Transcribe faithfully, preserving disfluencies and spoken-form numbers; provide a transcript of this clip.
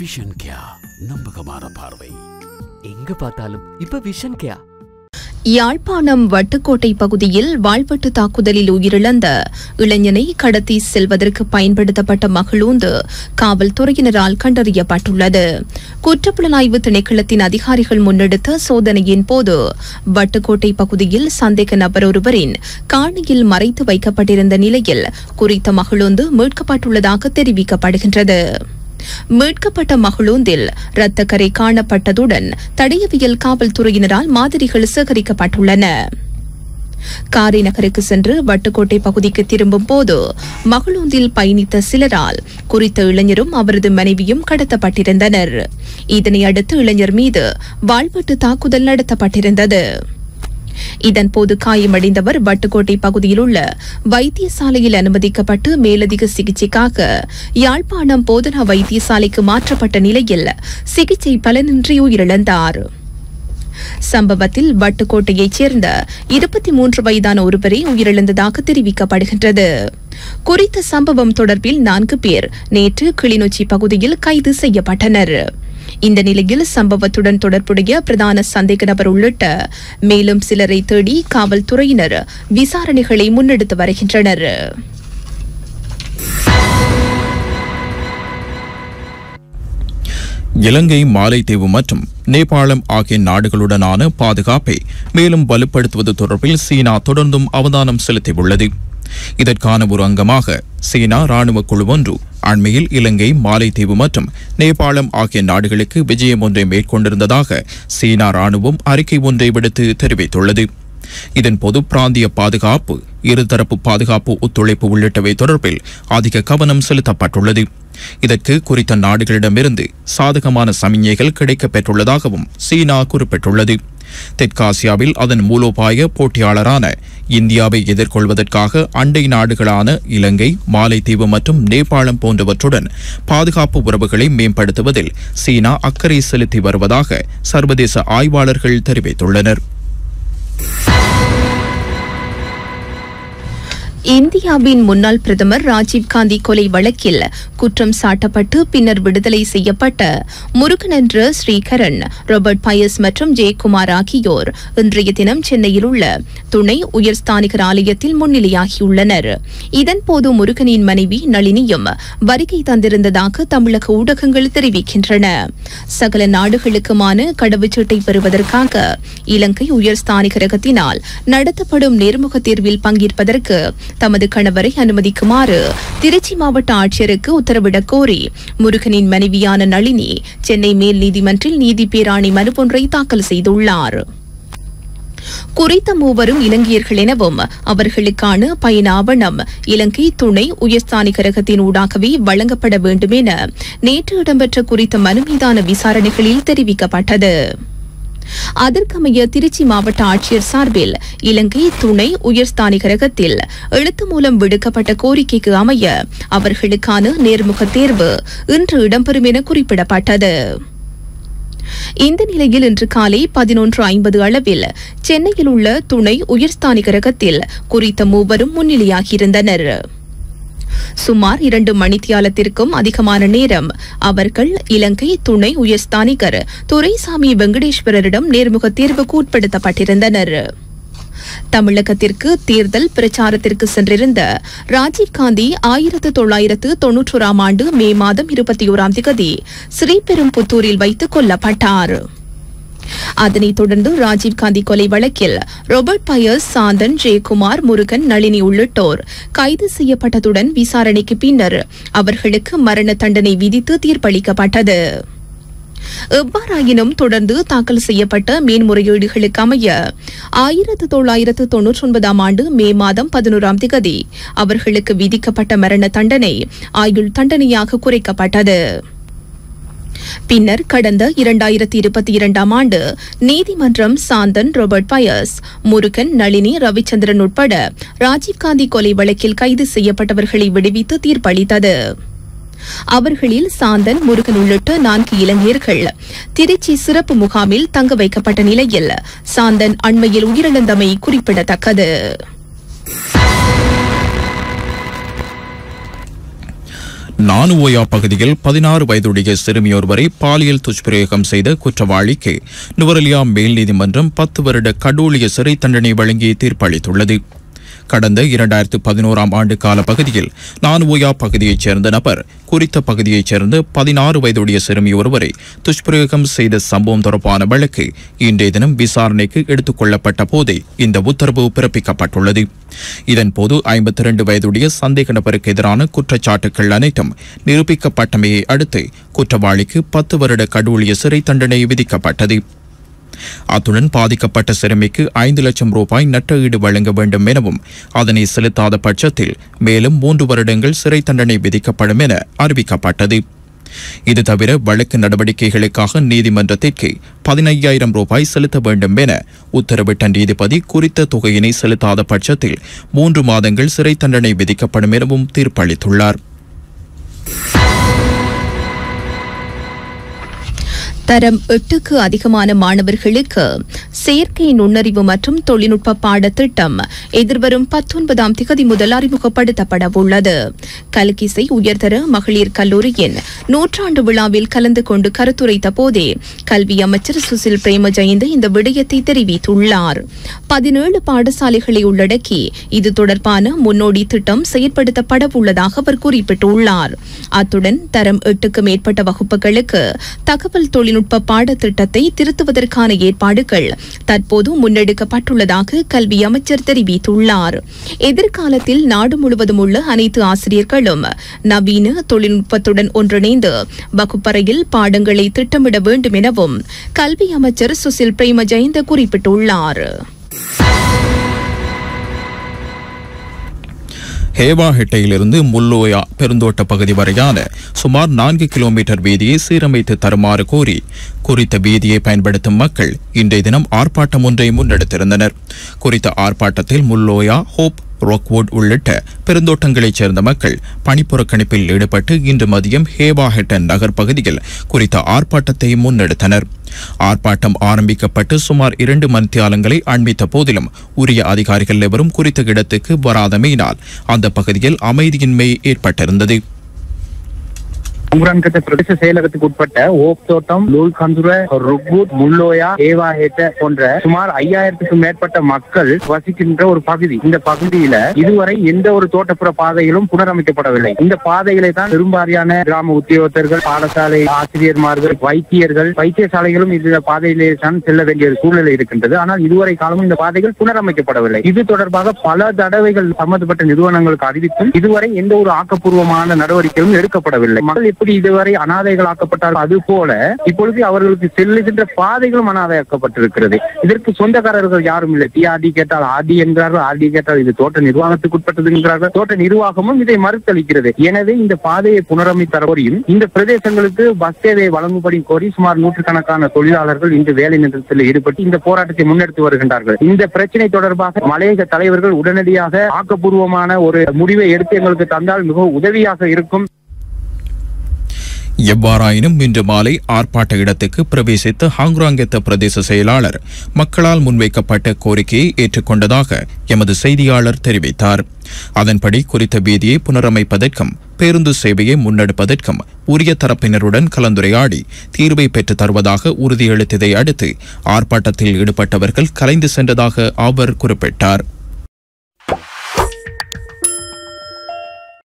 Vision கியா, நம்பகமான பார்வை. எங்க பார்த்தாலும் இப்ப விஷன் கியா. யாழ்ப்பாணம் வட்டுக்கோட்டை பகுதியில் வாள்வெட்டு தாக்குதலில் உயிரிழந்த இளைஞனை கடத்தி செல்வதற்கு பயன்படுத்தப்பட்ட மகளூந்து காவல்துறையினரால் கண்டறியப்பட்டுள்ளது. குற்றப்புலனாய்வு திணைக்களத்தின் அதிகாரிகள் முன்னெடுத்த சோதனையின் போது வட்டுக்கோட்டை பகுதியில் சந்தேக நபர் ஒருவரின் காணியில் மறைத்து வைக்கப்பட்டிருந்த நிலையில் குறித்த மகளூந்து மீட்கப்பட்டுள்ளதாக தெரிவிக்கப்படுகின்றது. மீட்கப்பட்ட மகளூந்தில் இரத்தக்கரை காணப்பட்டதுடன் தடயவியல் காவல்துறையினரால் மாதிரிகள் சேகரிக்கப்பட்டுள்ளன. காரைநகருக்கு சென்று வட்டுக்கோட்டை பகுதிக்கு திரும்பும் போது மகளூந்தில் பயணித்த சிலரால் குறித்த இளைஞரும் அவரது மனைவியும் கடத்தப்பட்டிருந்தனர். இதனையடுத்து இளைஞர் மீது வாள்வெட்டு தாக்குதல் நடத்தப்பட்டிருந்தது. இதன்போது காயமடைந்தவர் வட்டுக்கோட்டை பகுதியில் உள்ள வைத்தியசாலையில் அனுமதிக்கப்பட்டு மேலதிக சிகிச்சைக்காக யாழ்ப்பாணம் போதனா வைத்தியசாலைக்கு மாற்றப்பட்ட நிலையில் சிகிச்சை பலனின்றி உயிரிழந்தார். சம்பவத்தில் வட்டுக்கோட்டையைச் சேர்ந்த இருபத்தி மூன்று வயதான ஒருவரை உயிரிழந்ததாக தெரிவிக்கப்படுகின்றது. குறித்த சம்பவம் தொடர்பில் நான்கு பேர் நேற்று கிளிநொச்சி பகுதியில் கைது செய்யப்பட்டனர். இந்த நிலையில் சம்பவத்துடன் தொடர்புடைய பிரதான சந்தேக நபர் உள்ளிட்ட மேலும் சிலரை தேடி காவல்துறையினர் விசாரணைகளை முன்னெடுத்து வருகின்றனர். இலங்கை, மாலைத்தீவு மற்றும் நேபாளம் ஆகிய நாடுகளுடனான பாதுகாப்பை மேலும் வலுப்படுத்துவது தொடர்பில் சீனா தொடர்ந்தும் அவதானம் செலுத்தியுள்ளது. இதற்கான ஒரு அங்கமாக சீனா ராணுவ குழு ஒன்று அண்மையில் இலங்கை, மாலைத்தீவு மற்றும் நேபாளம் ஆகிய நாடுகளுக்கு விஜயம் ஒன்றை மேற்கொண்டிருந்ததாக சீனா ராணுவம் அறிக்கை ஒன்றை விடுத்து தெரிவித்துள்ளது. இதன்போது பிராந்திய பாதுகாப்பு, இருதரப்பு பாதுகாப்பு ஒத்துழைப்பு உள்ளிட்டவை தொடர்பில் அதிக கவனம் செலுத்தப்பட்டுள்ளது. இதற்கு குறித்த நாடுகளிடமிருந்து சாதகமான சமிஞ்ஞைகள் கிடைக்கப் பெற்றுள்ளதாகவும் சீனா குறிப்பிட்டுள்ளது. தெற்காசியாவில் அதன் மூலோபாய போட்டியாளரான இந்தியாவை எதிர்கொள்வதற்காக அண்டை நாடுகளான இலங்கை, மாலைத்தீவு மற்றும் நேபாளம் போன்றவற்றுடன் பாதுகாப்பு உறவுகளை மேம்படுத்துவதில் சீனா அக்கறை செலுத்தி வருவதாக சர்வதேச ஆய்வாளர்கள் தெரிவித்துள்ளனர். இந்தியாவின் முன்னாள் பிரதமர் ராஜீவ்காந்தி கொலை வழக்கில் குற்றம் சாட்டப்பட்டு பின்னர் விடுதலை செய்யப்பட்ட முருகன் என்ற ஸ்ரீகரன், ராபர்ட் பயஸ் மற்றும் ஜெயக்குமார் ஆகியோர் இன்றைய தினம் சென்னையில் உள்ள துணை உயர்ஸ்தானிகர் ஆலயத்தில் முன்னிலையாகியுள்ளனர். இதன்போது முருகனின் மனைவி நளினியும் வருகை தந்திருந்ததாக தமிழக ஊடகங்கள் தெரிவிக்கின்றன. சகல நாடுகளுக்குமான கடவுச்சீட்டை பெறுவதற்காக இலங்கை உயர்ஸ்தானிகரகத்தினால் நடத்தப்படும் நேர்முக தேர்வில் பங்கேற்பதற்கு தமது கணவரை அனுமதிக்குமாறு திருச்சி மாவட்ட ஆட்சியருக்கு உத்தரவிடக் கோரி முருகனின் மனைவியான நளினி சென்னை மேல் நீதிமன்றில் நீதி பேராணை மனு ஒன்றை தாக்கல் செய்துள்ளார். குறித்த மூவரும் இலங்கையர்கள் எனவும் அவர்களுக்கான பயண ஆவணம் இலங்கை துணை உயர்ஸ்தானிகரகத்தின் ஊடாகவே வழங்கப்பட வேண்டும் என நேற்று இடம்பெற்ற குறித்த மனு மீதான விசாரணைகளில் தெரிவிக்கப்பட்டது. அதற்கமைய திருச்சி மாவட்ட ஆட்சியர் சார்பில் இலங்கை துணை உயர்ஸ்தானிகரகத்தில் எழுத்து மூலம் விடுக்கப்பட்ட கோரிக்கைக்கு அமைய அவர்களுக்கான நேர்முக தேர்வு இன்று இடம்பெறும் என குறிப்பிடப்பட்டது. இந்த நிலையில் இன்று காலை பதினொன்று ஐம்பது அளவில் சென்னையில் உள்ள துணை உயர்ஸ்தானிகரகத்தில் குறித்த மூவரும் முன்னிலையாகியிருந்தனர். சுமார் இரண்டு மணித்தியாலத்திற்கும் அதிகமான நேரம் அவர்கள் இலங்கை துணை உயர்ஸ்தானிகர் துரைசாமி வெங்கடேஸ்வரரிடம் நேர்முக தேர்வுக்கு உட்படுத்தப்பட்டிருந்தனர். தமிழகத்திற்கு தேர்தல் பிரச்சாரத்திற்கு சென்றிருந்த ராஜீவ்காந்தி ஆயிரத்து தொள்ளாயிரத்து தொன்னூற்றோராம் ஆண்டு மே மாதம் இருபத்தி ஓராம் தேதி ஸ்ரீபெரும்புத்தூரில் வைத்து கொல்லப்பட்டார். அதனைத் தொடர்ந்து ராஜீவ்காந்தி கொலை வழக்கில் ராபர்ட் பயஸ், சாந்தன், ஜெயக்குமார், முருகன், நளினி உள்ளிட்டோர் கைது செய்யப்பட்டதுடன் விசாரணைக்கு பின்னர் அவர்களுக்கு மரண தண்டனை விதித்து தீர்ப்பளிக்கப்பட்டது. எவ்வாறாயினும் தொடர்ந்து தாக்கல் செய்யப்பட்ட மேன்முறையீடுகளுக்கு அமைய ஆயிரத்து தொள்ளாயிரத்து தொன்னூற்றி ஒன்பதாம் ஆண்டு மே மாதம் பதினோராம் தேதி அவர்களுக்கு விதிக்கப்பட்ட மரண தண்டனை ஆயுள் தண்டனையாக குறைக்கப்பட்டது. பின்னர் கடந்த இரண்டாயிரத்தி இருபத்தி இரண்டாம் ஆண்டு நீதிமன்றம் சாந்தன், ராபர்ட் பயஸ், முருகன், நளினி, ரவிச்சந்திரன் உட்பட ராஜீவ்காந்தி கொலை வழக்கில் கைது செய்யப்பட்டவர்களை விடுவித்து தீர்ப்பளித்தது. அவர்களில் சாந்தன், முருகன் உள்ளிட்ட நான்கு இளைஞர்கள் திருச்சி சிறப்பு முகாமில் தங்க வைக்கப்பட்ட நிலையில் சாந்தன் அண்மையில் உயிரிழந்தமை குறிப்பிடத்தக்கது. நானுவோயா பகுதியில் பதினாறு வயதுடைய சிறுமியொருவரை பாலியல் துஷ்பிரயோகம் செய்த குற்றவாளிக்கு நுவரெலியா மேல் நீதிமன்றம் பத்து வருட கடூழிய சிறை தண்டனை வழங்கி தீர்ப்பளித்துள்ளது. கடந்த இரண்டாயிரத்து பதினோராம் ஆண்டு கால பகுதியில் நானுவோயா பகுதியைச் சேர்ந்த நபர் குறித்த பகுதியைச் சேர்ந்த பதினாறு வயதுடைய சிறுமி ஒருவரை துஷ்பிரயோகம் செய்த சம்பவம் தொடர்பான வழக்கு இன்றைய தினம் விசாரணைக்கு எடுத்துக் கொள்ளப்பட்ட போதே இந்த உத்தரவு பிறப்பிக்கப்பட்டுள்ளது. இதன்போது ஐம்பத்தி இரண்டு வயதுடைய சந்தேக நபருக்கு எதிரான குற்றச்சாட்டுகள் அனைத்தும் நிரூபிக்கப்பட்டமையை அடுத்து குற்றவாளிக்கு பத்து வருட கடூழிய சிறை தண்டனை விதிக்கப்பட்டது. அத்துடன் பாதிக்கப்பட்ட சிறுமிக்கு ஐந்து லட்சம் ரூபாய் நட்டஈடு வழங்க வேண்டும் எனவும் அதனை செலுத்தாத பட்சத்தில் மேலும் மூன்று வருடங்கள் சிறை தண்டனை விதிக்கப்படும் என அறிவிக்கப்பட்டது. இது தவிர வழக்கு நடவடிக்கைகளுக்காக நீதிமன்றத்திற்கு பதினையாயிரம் ரூபாய் செலுத்த வேண்டும் என உத்தரவிட்ட நீதிபதி குறித்த தொகையினை செலுத்தாத பட்சத்தில் மூன்று மாதங்கள் சிறை தண்டனை விதிக்கப்படும் எனவும் தீர்ப்பளித்துள்ளார். தரம் எட்டுக்கு அதிகமான மாணவர்களுக்கு செயற்கை நுண்ணறிவு மற்றும் தொழில்நுட்ப பாடத்திட்டம் எதிர்வரும் பத்தொன்பதாம் திகதி முதல் அறிமுகப்படுத்தப்பட உள்ளது. கல்கிசை உயர்தர மகளிர் கல்லூரியின் நூற்றாண்டு விழாவில் கலந்து கொண்டு கருத்துரைத்த போதே கல்வி அமைச்சர் சுசில் பிரேம ஜெயந்த இந்த விடயத்தை தெரிவித்துள்ளார். பதினேழு பாடசாலைகளை உள்ளடக்கி இது தொடர்பான முன்னோடி திட்டம் செயற்படுத்தப்பட உள்ளதாக அவர் குறிப்பிட்டுள்ளார். அத்துடன் தரம் எட்டுக்கு மேற்பட்ட வகுப்புகளுக்கு தகவல் தொழில்நுட்ப பாடத்திட்டத்தை திருத்துவதற்கான ஏற்பாடுகள் தற்போது முன்னெடுக்கப்பட்டுள்ளதாக கல்வி அமைச்சர் தெரிவித்துள்ளார். எதிர்காலத்தில் நாடு முழுவதும் உள்ள அனைத்து ஆசிரியர்களும் நவீன தொழில்நுட்பத்துடன் ஒன்றிணைந்து வகுப்பறையில் பாடங்களை திட்டமிட வேண்டும் எனவும் கல்வி அமைச்சர் சுசில் பிரேம ஜெயந்த குறிப்பிட்டுள்ளார். ஹேவாஹெட்டையிலிருந்து முல்லோயா பெருந்தோட்ட பகுதி வரையான சுமார் நான்கு கிலோமீட்டர் வீதியை சீரமைத்து தருமாறு கோரி குறித்த வீதியை பயன்படுத்தும் மக்கள் இன்றைய தினம் ஆர்ப்பாட்டம் ஒன்றை முன்னெடுத்திருந்தனர். குறித்த ஆர்ப்பாட்டத்தில் முல்லோயா, ஹோப், ராக்வுட் உள்ளிட்ட பெருந்தோட்டங்களைச் சேர்ந்த மக்கள் பணிப்புறக்கணிப்பில் ஈடுபட்டு இன்று மதியம் ஹேவாஹெட்டன் நகர் பகுதியில் குறித்த ஆர்ப்பாட்டத்தை முன்னெடுத்தனர். ஆர்ப்பாட்டம் ஆரம்பிக்கப்பட்டு சுமார் இரண்டு மணித்தியாலங்களை அண்மித்த போதிலும் உரிய அதிகாரிகள் எவரும் குறித்த இடத்துக்கு வராதமையினால் அந்த பகுதியில் அமைதியின்மை ஏற்பட்டிருந்தது. உங்கரான்கட்ட பிரதேச செயலகத்துக்கு உட்பட்ட ஓப் தோட்டம், லூல் கந்துர, ருக்வுட், முல்லோயா, ஏவாஹெட்ட போன்ற சுமார் ஐயாயிரத்துக்கும் மேற்பட்ட மக்கள் வசிக்கின்ற ஒரு பகுதி. இந்த பகுதியில இதுவரை எந்த ஒரு தோட்டப்புற பாதைகளும் புனரமைக்கப்படவில்லை. இந்த பாதைகளை தான் பெரும்பாலான கிராம உத்தியோகத்தர்கள், பாடசாலை ஆசிரியர்மார்கள், வைத்தியர்கள், வைத்தியசாலைகளும் இந்த பாதையிலே தான் செல்ல வேண்டிய சூழ்நிலை இருக்கின்றது. ஆனால் இதுவரை காலமும் இந்த பாதைகள் புனரமைக்கப்படவில்லை. இது தொடர்பாக பல தடவைகள் சம்பந்தப்பட்ட நிறுவனங்களுக்கு அறிவித்தும் இதுவரை எந்த ஒரு ஆக்கப்பூர்வமான நடவடிக்கையும் எடுக்கப்படவில்லை. மக்கள் இதுவரை அனாதைகளாக்கப்பட்டால் அது போல இப்பொழுது அவர்களுக்கு செல்லுகின்ற பாதைகளும் அனாதையாக்கப்பட்டிருக்கிறது. இதற்கு சொந்தக்காரர்கள் யாரும் இல்லை. டிஆர்டி கேட்டால் ஆர்டி என்கிறார்கள், ஆர்டி கேட்டால் இது தோட்ட நிர்வாகத்துக்கு உட்பட்டது என்கிறார்கள். தோட்ட நிர்வாகமும் இதை மறுத்தளிக்கிறது. எனவே இந்த பாதையை புனரமைத்த கோரியும் இந்த பிரதேசங்களுக்கு பஸ் சேவையை வழங்கும்படி கோரி சுமார் நூற்றுக்கணக்கான தொழிலாளர்கள் இன்று வேலை நிறுத்தத்தில் ஈடுபட்டு இந்த போராட்டத்தை முன்னெடுத்து வருகின்றார்கள். இந்த பிரச்சனை தொடர்பாக மலையக தலைவர்கள் உடனடியாக ஆக்கப்பூர்வமான ஒரு முடிவை எடுத்து எங்களுக்கு தந்தால் மிகவும் உதவியாக இருக்கும். எவ்வாறாயினும் இன்று மாலை ஆர்ப்பாட்ட இடத்துக்கு பிரவேசித்த ஹாங்ராங்கெத்த பிரதேச செயலாளர் மக்களால் முன்வைக்கப்பட்ட கோரிக்கையை ஏற்றுக்கொண்டதாக எமது செய்தியாளர் தெரிவித்தார். அதன்படி குறித்த வீதியை புனரமைப்பதற்கும் பேருந்து சேவையை முன்னெடுப்பதற்கும் உரிய தரப்பினருடன் கலந்துரையாடி தீர்வை பெற்று தருவதாக உறுதியளித்ததை அடுத்து ஆர்ப்பாட்டத்தில் ஈடுபட்டவர்கள் கலைந்து சென்றதாக அவர் குறிப்பிட்டார்.